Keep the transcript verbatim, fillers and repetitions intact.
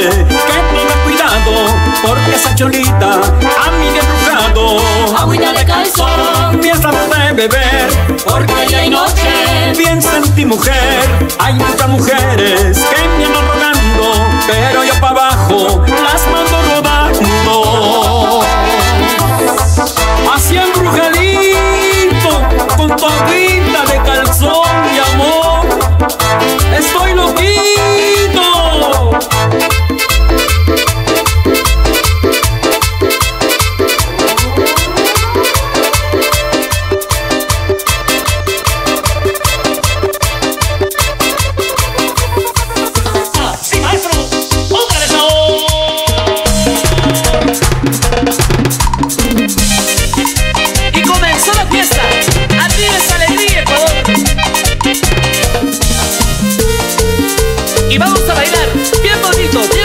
que tenga cuidado, porque esa cholita a mí me ha embrujado. Agüita de calzón, Piensa de beber, porque día y noche piensa en ti, mujer. Hay muchas mujeres que me andan rogando, pero yo pa' abajo las mando rodando. Así embrujadito, con tu agüita de calzón, mi amor, estoy loquito. Y vamos a bailar bien bonito, bien